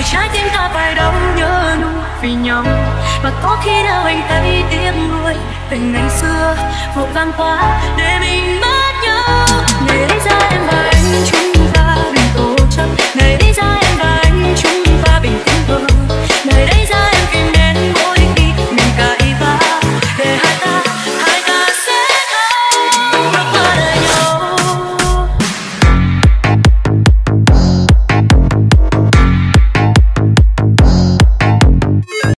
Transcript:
rồi trái tim ta phải đau nhớ nhung vì nhau. Và có khi nào anh thấy tiếc nuối tình ngày xưa vội vàng quá để mình mất nhau. Để ra em và anh chung